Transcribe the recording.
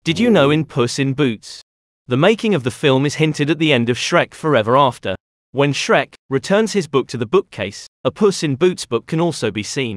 Did you know in Puss in Boots? The making of the film is hinted at the end of Shrek Forever After. When Shrek returns his book to the bookcase, a Puss in Boots book can also be seen.